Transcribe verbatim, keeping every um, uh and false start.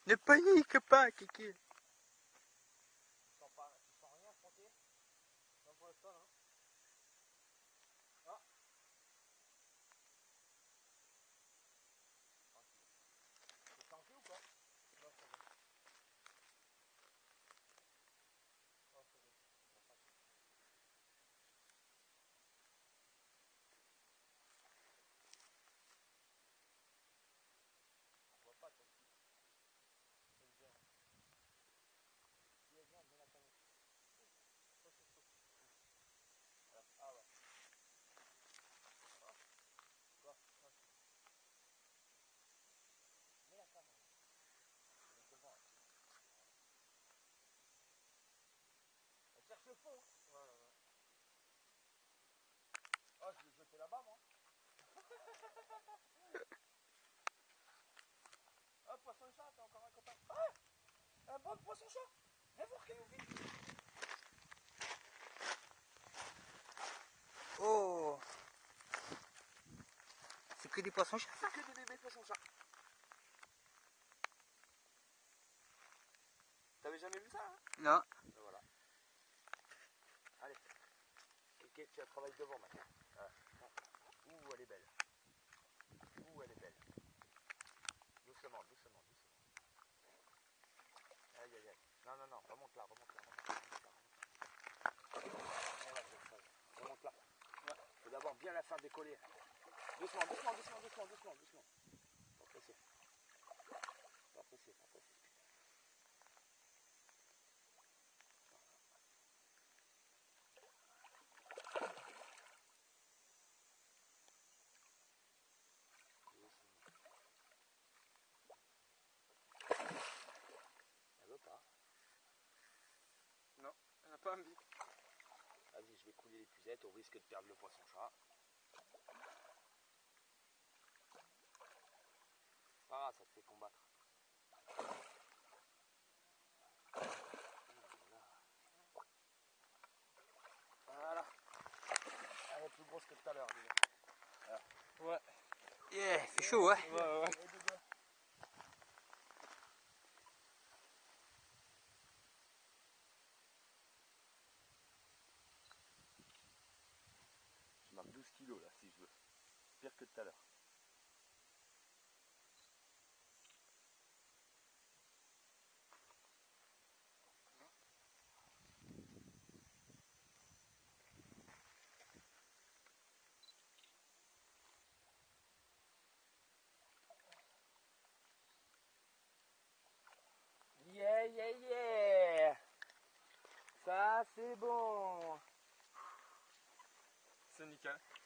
Ne panique pas, Kiki. Tu sens pas, tu sens rien fronter? Non, pour l'instant, non. Ah. C'est tanké ou pas? Non, c'est bon. Non, c'est bon. On va pas tanker. On voit pas ton petit. C'est bien. Viens, viens, mets la canette. Oh, c'est chaud. Voilà. Ah ouais. Oh. Quoi? Non, c'est bon. Mets la canette. Elle est devant. Elle cherche le fond. Ouais, ouais, ouais. Oh, je l'ai jeté là-bas, moi. Oh, poisson-chat, t'as encore un copain. Ah, un bon poisson-chat. Viens voir, Caillou, vite. Oh. C'est que des poissons-chats. C'est que des bébés poissons-chats. T'avais jamais vu ça, hein? Non. Ben voilà. Allez. Ok, tu as travaillé devant maintenant. Voilà. Ouh, elle est belle. Ouh, elle est belle. Doucement, doucement, doucement. Aïe, aïe, aïe. Non, non, non, remonte là, remonte là, remonte là, remonte là. Voilà, remonte là. Ouais. Faut d'abord bien la faire décoller. Doucement, doucement, doucement, doucement, doucement, doucement. Pas presser. Pas presser, pas presser. Elle veut pas. Non, elle n'a pas envie. Vas-y, je vais couler l'épuisette au risque de perdre le poisson-chat. Ah, ça te fait combattre. Voilà. Elle est plus grosse que tout à l'heure, déjà. Ouais. Yeah, c'est chaud, hein. Ouais, ouais. Je marque douze kilos là, si je veux. Pire que tout à l'heure. Yeah, yeah, yeah. Ça, c'est bon. C'est nickel.